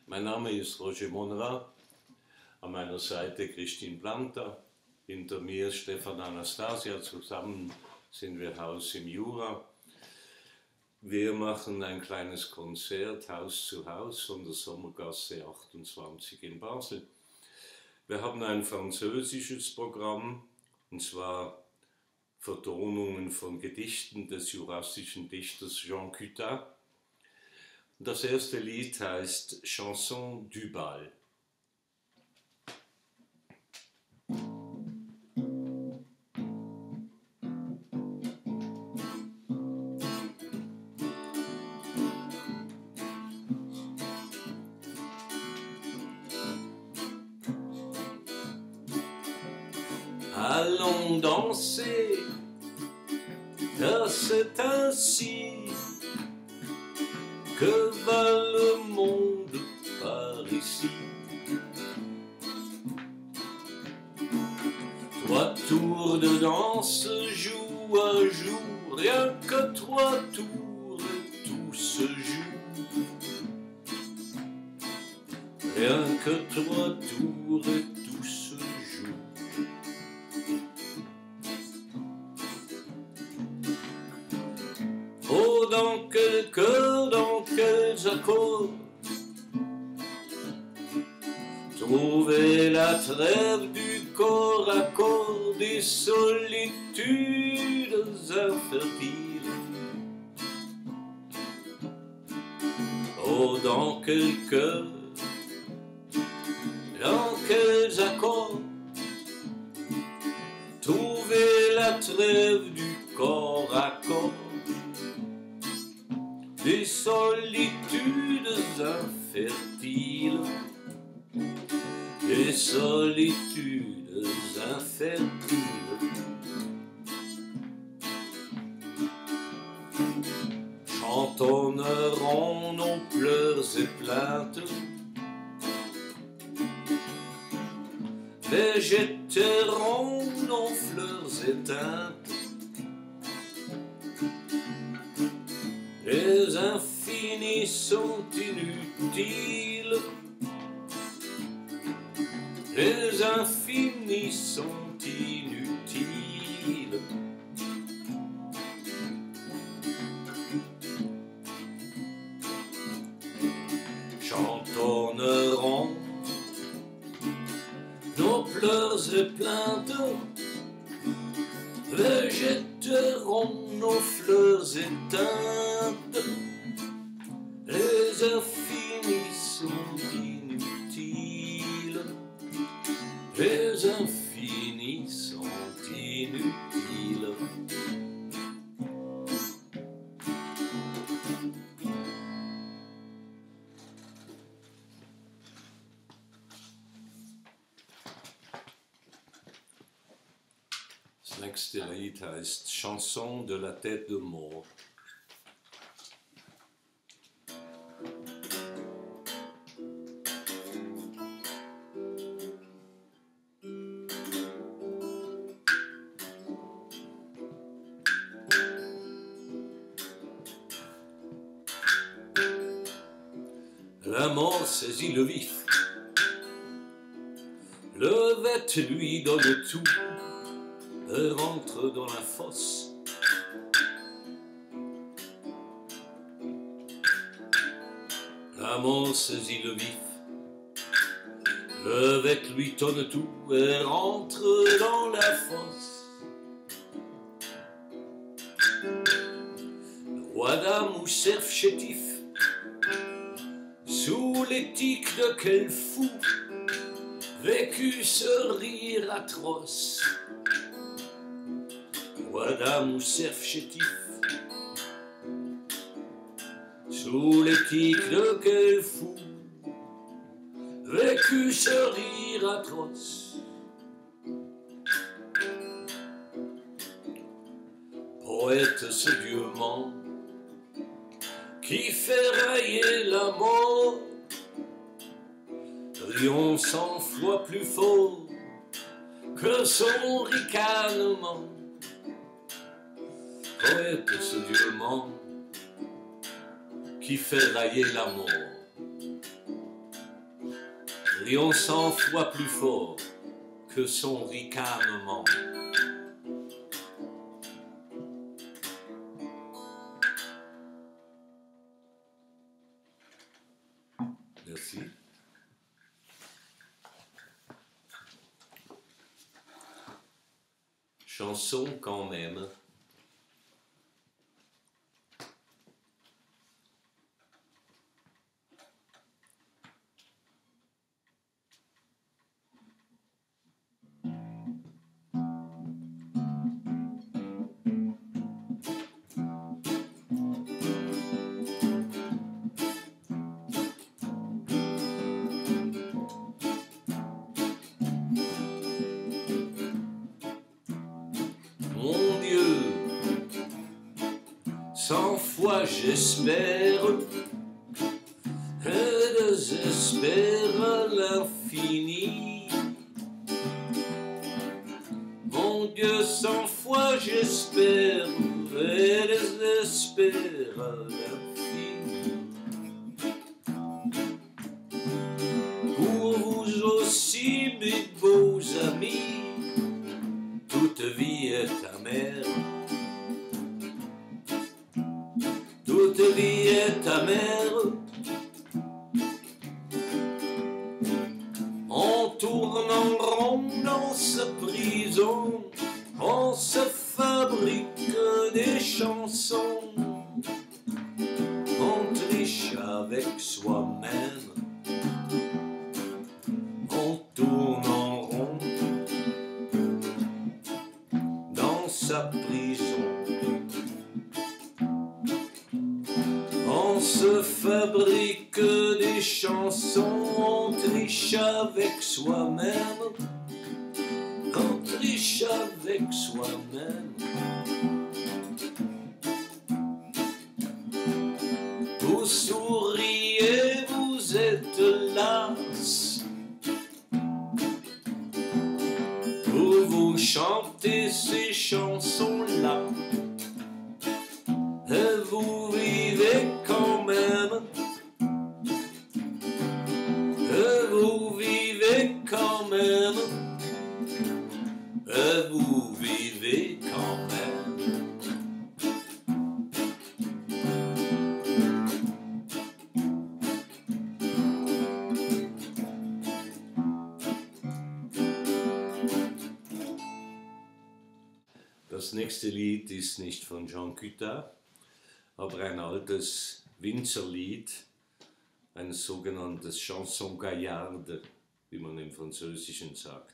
Mein Name ist Roger Monrad, an meiner Seite Christine Planta, hinter mir Stefan Anastasia, zusammen sind wir Haus im Jura. Wir machen ein kleines Konzert Haus zu Haus von der Sommergasse 28 in Basel. Wir haben ein französisches Programm, und zwar Vertonungen von Gedichten des jurassischen Dichters Jean Cuttat. Das erste Lied heißt Chanson du Bal. Allons danser, car c'est ainsi que va le monde par ici. Trois tours de danse, jour à jour, rien que trois tours et tout se joue. Rien que trois tours et tout se joue. Oh, dans quel cœur, dans quels accords trouver la trêve du corps à corps des solitudes infertiles. Oh, dans quel cœur, dans quels accords trouver la trêve du corps à corps des solitudes infertiles, des solitudes infertiles. Chantonnerons nos pleurs et plaintes, végéterons nos fleurs éteintes. Les infinis sont inutiles, les infinis sont inutiles. Chantonnerons nos pleurs et plaintes, végéterons nos fleurs éteintes. Les infinis sont inutiles, les infinis sont inutiles. Das nächste Lied heißt Chanson de la tête de mort. La mort saisit le vif, le vête lui donne tout, et rentre dans la fosse. La mort saisit le vif, le vête lui donne tout, et rentre dans la fosse. Roi d'âme ou cerf chétif, sous l'éthique de quel fou vécut ce rire atroce. Roi d'âme ou cerf chétif, sous l'éthique de quel fou vécut ce rire atroce. Poète ce Dieu ment qui fait railler la mort, rions 100 fois plus fort que son ricanement. Poète ce Dieu ment qui fait railler la mort, criant 100 fois plus fort que son ricanement. Merci. Chanson quand même. Mon Dieu, 100 fois j'espère, je désespère l'infini. Mon Dieu, 100 fois j'espère, je désespère l'infini. Pour vous aussi, mes beaux amis, toute vie est amère, toute vie est amère. On tourne en rond dans cette prison, on se fabrique des chansons, on triche avec soi-même, on tourne en rond sa prison. On se fabrique des chansons, on triche avec soi-même, on triche avec soi-même. Vous souriez, vous êtes las, vous chantez ces chansons-là, et vous vivez quand même, et vous vivez quand même, et vous vivez quand même. Das nächste Lied ist nicht von Jean Cuttat, aber ein altes Winzerlied, ein sogenanntes Chanson Gaillarde, wie man im Französischen sagt.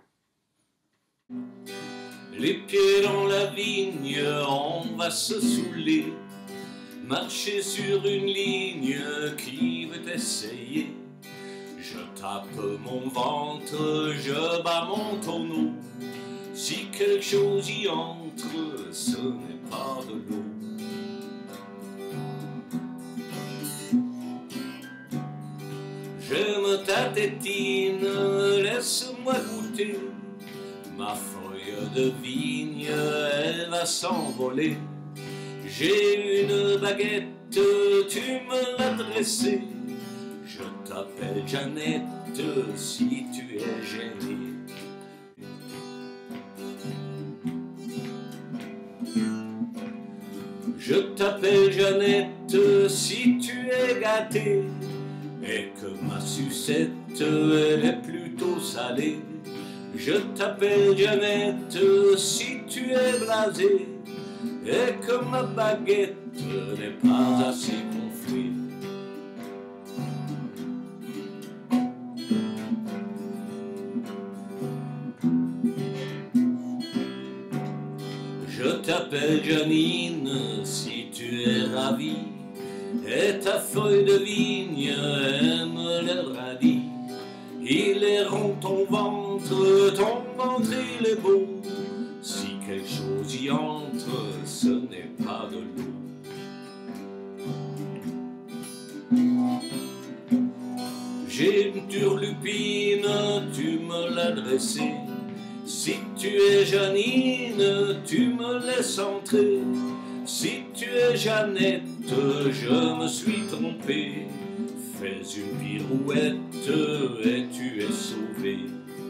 Les pieds dans la vigne, on va se saouler, marcher sur une ligne, qui veut essayer? Je tape mon ventre, je bats mon tonneau. Si quelque chose y entre, ce n'est pas de l'eau. J'aime ta tétine, laisse-moi goûter. Ma feuille de vigne, elle va s'envoler. J'ai une baguette, tu me l'as dressée. Je t'appelle Jeannette, si tu es gênée. Je t'appelle Jeannette si tu es gâtée et que ma sucette elle est plutôt salée. Je t'appelle Jeannette si tu es blasée et que ma baguette n'est pas assez gonflée. Je t'appelle Janine si tu es ravie et ta feuille de vigne aime le radis. Il est rond ton ventre il est beau. Si quelque chose y entre, ce n'est pas de l'eau. J'ai une turlupine, tu me l'as dressée. Si tu es Janine, tu me laisses entrer. Si tu es Jeannette, je me suis trompé. Fais une pirouette et tu es sauvé.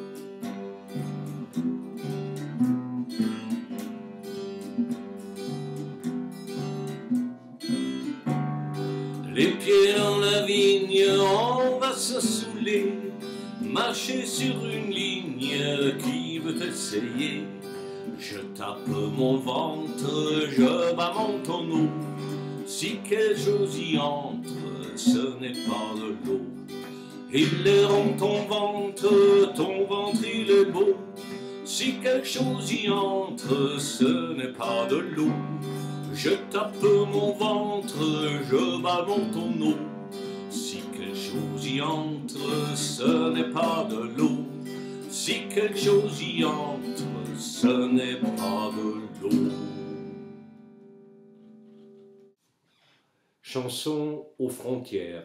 Les pieds dans la vigne, on va se saouler. Marcher sur une ligne, qui veut essayer? Je tape mon ventre, je bats mon tonneau. Si quelque chose y entre, ce n'est pas de l'eau. Il est rond ton ventre il est beau. Si quelque chose y entre, ce n'est pas de l'eau. Je tape mon ventre, je bats mon tonneau. Si quelque chose y entre, ce n'est pas de l'eau. Si quelque chose y entre, ce n'est pas de l'eau. Chanson aux frontières.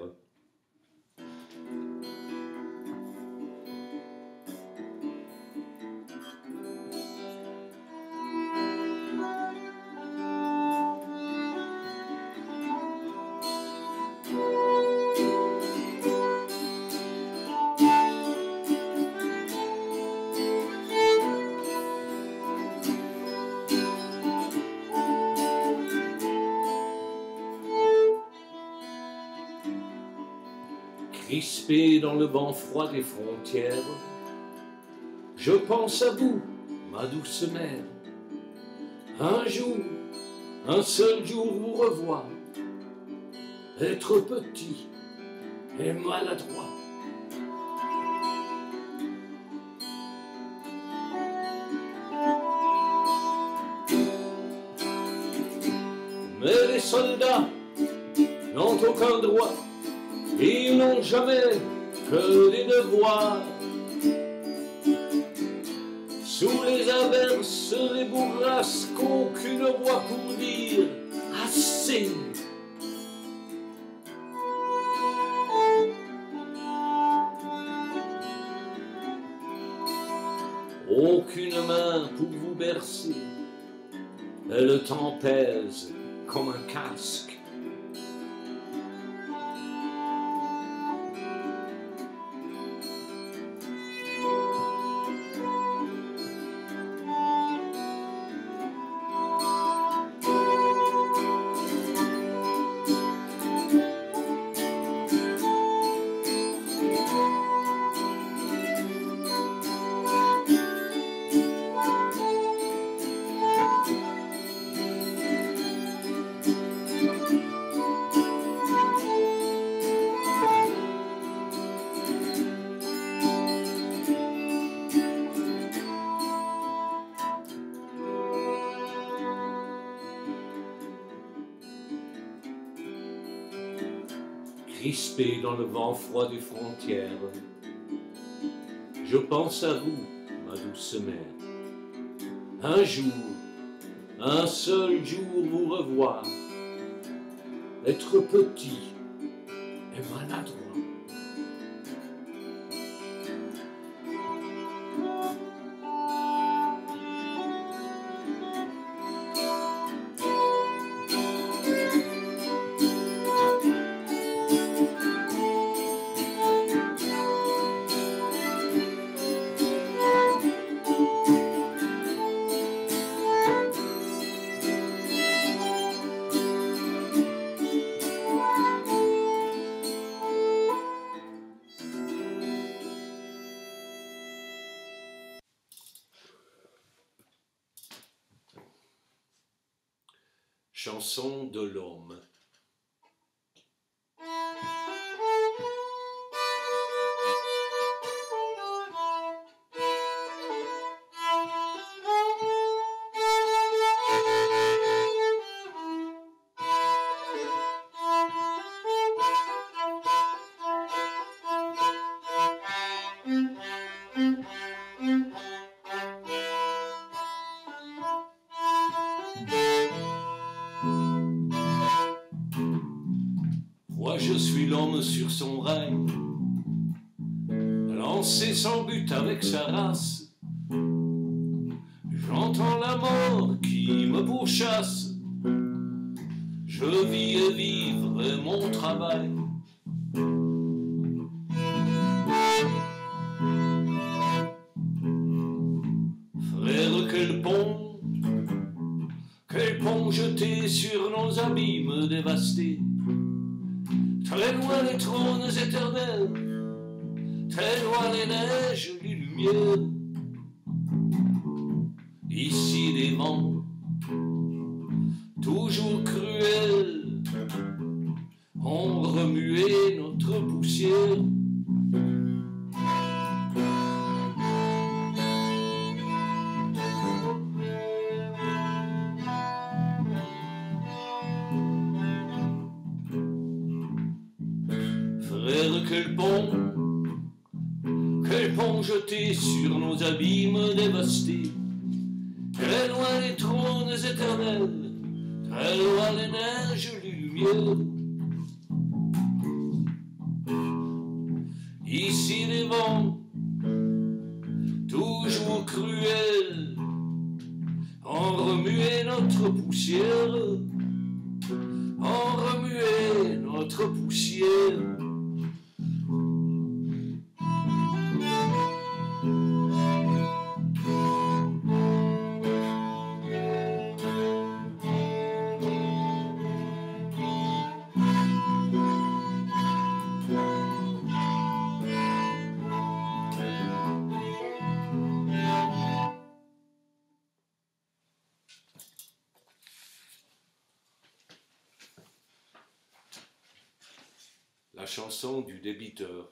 Crispé dans le vent froid des frontières, je pense à vous, ma douce mère. Un jour, un seul jour vous revoir, être petit et maladroit. Mais les soldats n'ont aucun droit. Ils n'ont jamais que des devoirs. Sous les averses, les bourrasques, aucune voix pour dire assez. Aucune main pour vous bercer, et le temps pèse comme un casque. Crispé dans le vent froid des frontières, je pense à vous, ma douce mère. Un jour, un seul jour vous revoir, être petit et maladroit. Chanson de l'homme. Moi je suis l'homme sur son règne, lancé sans but avec sa race. J'entends la mort qui me pourchasse. Je vis et vivre mon travail. jetés sur nos abîmes dévastés. Très loin les trônes éternels, très loin les neiges, les lumières. Ici des vents, toujours cruels, ont remué notre poussière. Frère, quel pont jeté sur nos abîmes dévastés. Très loin les trônes éternels, très loin les neiges, les lumières. Ici les vents, toujours cruels, ont remué notre poussière, ont remué notre poussière. La chanson du débiteur.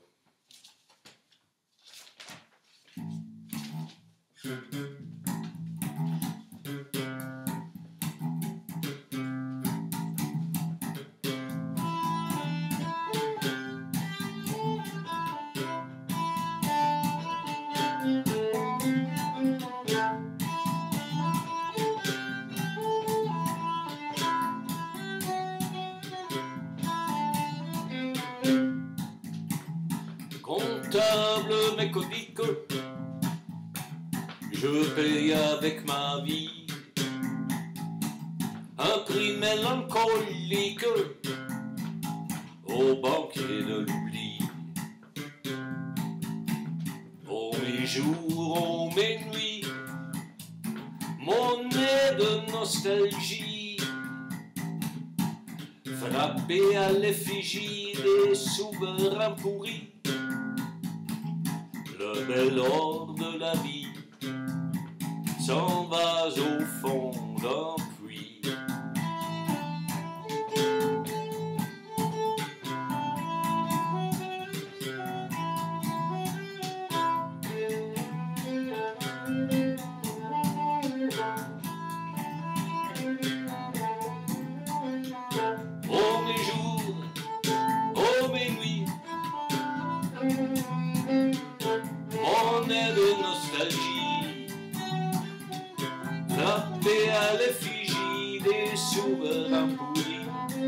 Comptable mécanique, je paye avec ma vie un prix mélancolique au banquier de l'oubli. Oh mes jours, oh mes nuits, monnaie de nostalgie, frappé à l'effigie des souverains pourris. Le bel or de la vie s'en va au fond d'un puits. Oh mes jours, oh mes nuits, monnaie de nostalgie, frappée à l'effigie des souverains pourris.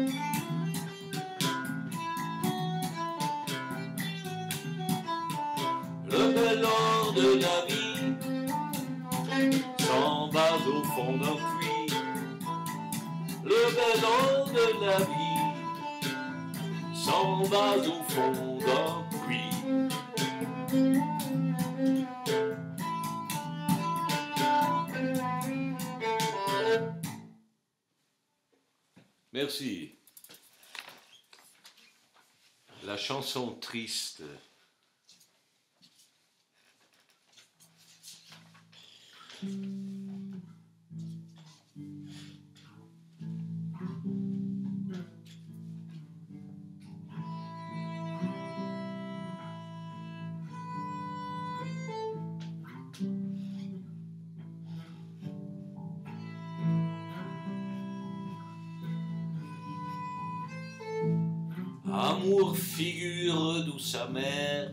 Le bel or de la vie s'en va au fond d'un puits. Le bel or de la vie s'en va au fond d'un puits. Merci. La chanson triste. Amour, figure douce amère,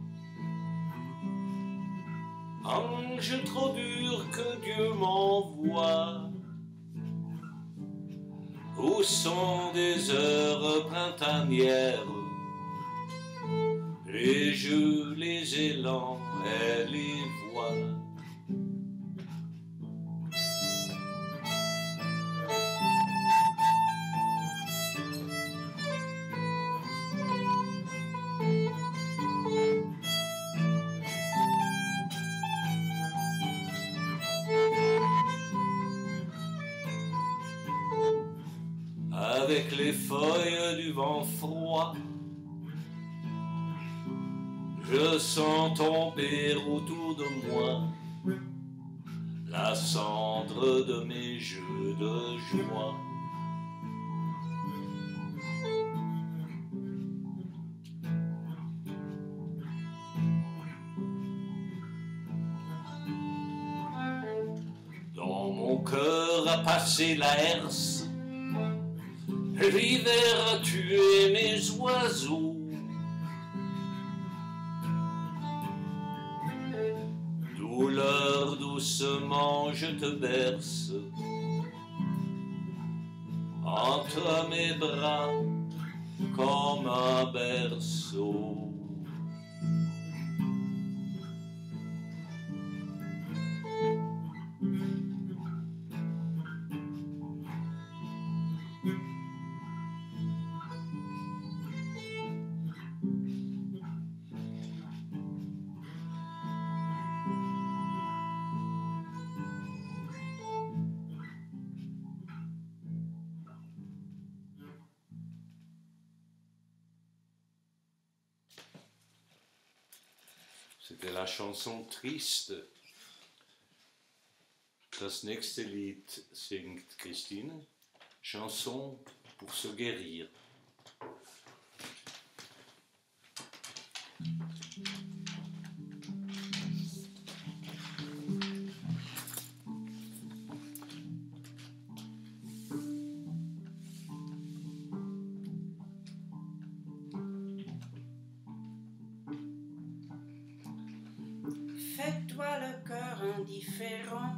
ange trop dur que Dieu m'envoie, où sont des heures printanières, les jeux, les élans et les voix. avec les feuilles du vent froid. Je sens tomber autour de moi la cendre de mes jeux de joie. Dans mon cœur a passé la herse, l'hiver a tué mes oiseaux. Douleur, doucement je te berce entre mes bras comme un berceau. C'était la chanson triste. Das nächste Lied singt Christine. Chanson pour se guérir. Fais-toi le cœur indifférent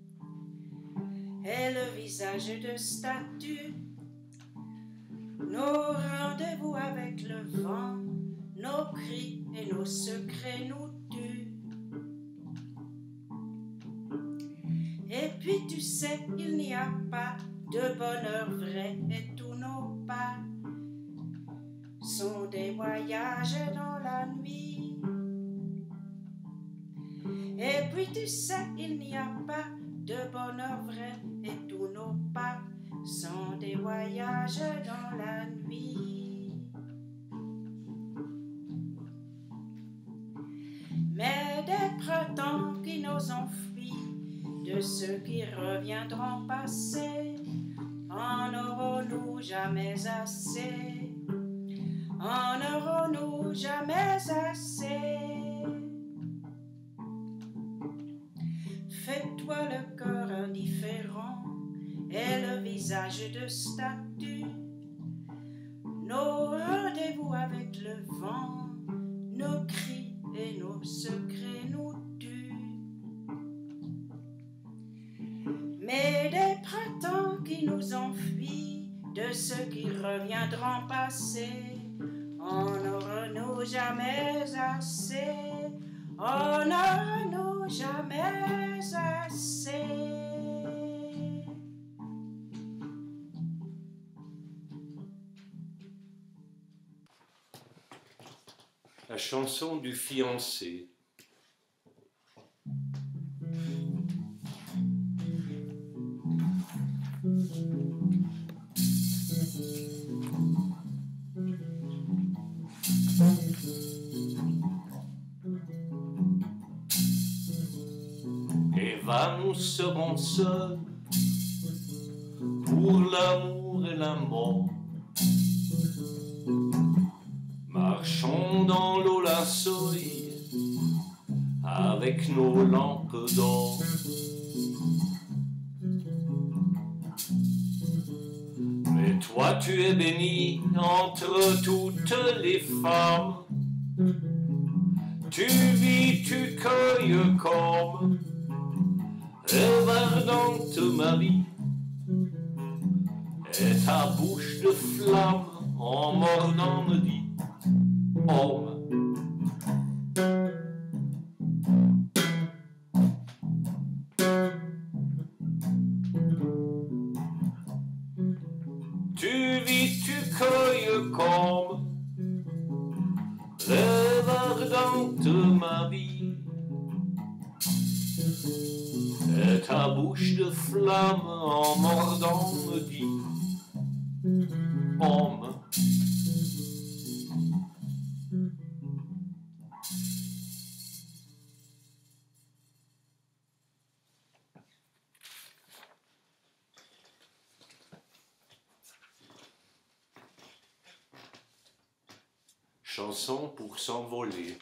et le visage de statue. Nos rendez-vous avec le vent, nos cris et nos secrets nous tuent. Et puis tu sais, il n'y a pas de bonheur vrai et tous nos pas sont des voyages dans la nuit. Et puis tu sais, il n'y a pas de bonheur vrai et tous nos pas sont des voyages dans la nuit. Mais des printemps qui nous ont fui, de ceux qui reviendront passer, en aurons-nous jamais assez? En aurons-nous jamais assez? Fais-toi le cœur indifférent et le visage de statue. Nos rendez-vous avec le vent, nos cris et nos secrets nous tuent. Mais des printemps qui nous ont fui, de ceux qui reviendront passer, en aurons-nous jamais assez? En aurons-nous jamais assez? La chanson du fiancé. Eva, nous serons seuls pour l'amour et la mort. Marchons dans l'eau la souille avec nos lampes d'or. Mais toi tu es bénie entre toutes les femmes. Tu vis, tu cueilles comme Ève ardente Marie, et ta bouche de flamme en mordant me dit: homme. Tu vis, tu cueilles comme Ève ardente Marie, et ta bouche de flamme en mordant me dit: Pomme. Chanson pour s'envoler.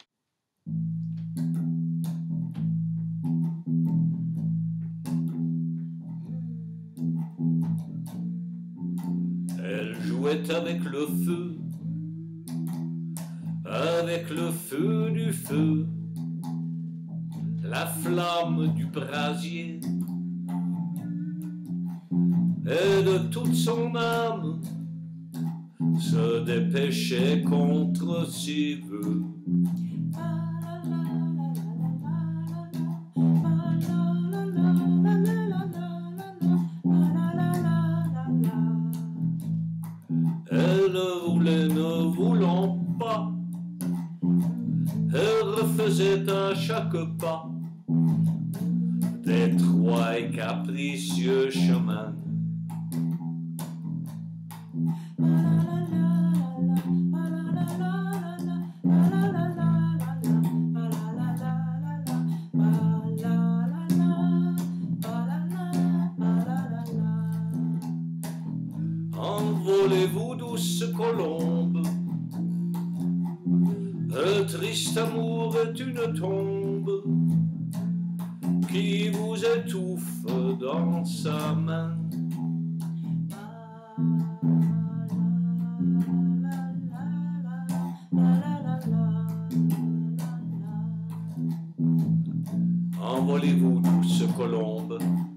Elle jouait avec le feu du feu, la flamme du brasier, et de toute son âme se dépêchait contre ses voeux. Elle voulait, ne voulant pas, elle refaisait à chaque pas d'étroits et capricieux chemins. Envolez-vous, douce colombe, le triste amour est une tombe qui vous étouffe dans sa main. Envolez-vous, douce colombe,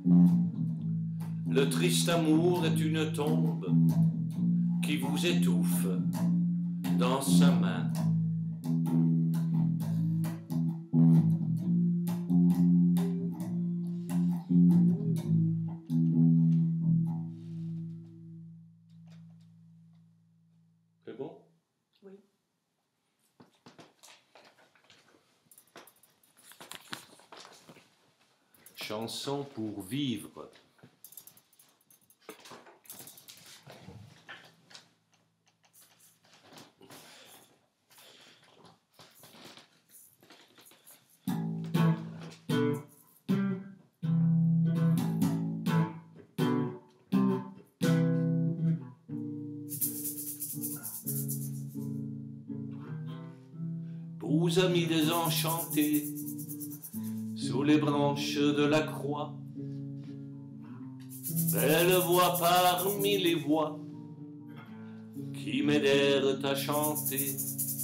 le triste amour est une tombe qui vous étouffe dans sa main. C'est bon? Oui. Chanson pour vivre. Aux amis désenchantés, sous les branches de la croix, belle voix parmi les voix qui m'aidèrent à chanter.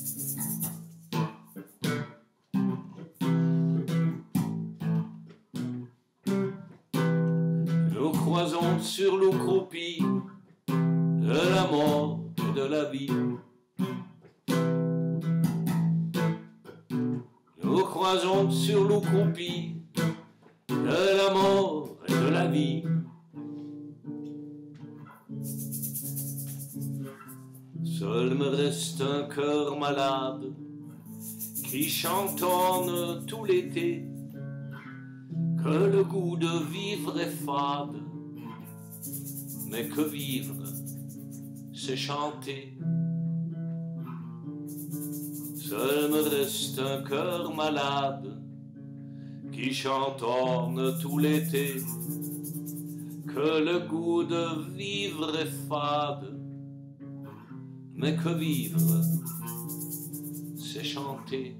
Nous croisons sur l'eau croupie de la mort et de la vie. Nous croisons sur l'eau croupie de la mort et de la vie. Seul me reste un cœur malade qui chantonne tout l'été que le goût de vivre est fade, mais que vivre, c'est chanter. Seul me reste un cœur malade qui chantonne tout l'été que le goût de vivre est fade, mais que vivre, c'est chanter.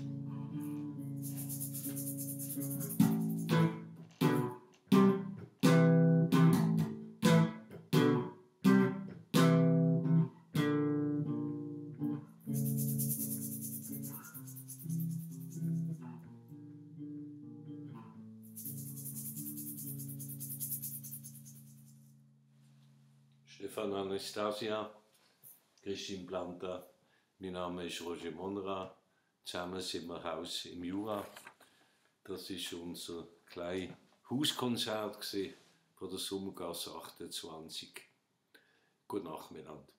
Stefan Anastasia, Christine Planta, mein Name ist Roger Monrad. Zusammen sind wir Haus im Jura. Das ist unser kleines Hauskonzert von der Sommergasse 28. Gute Nacht miteinander.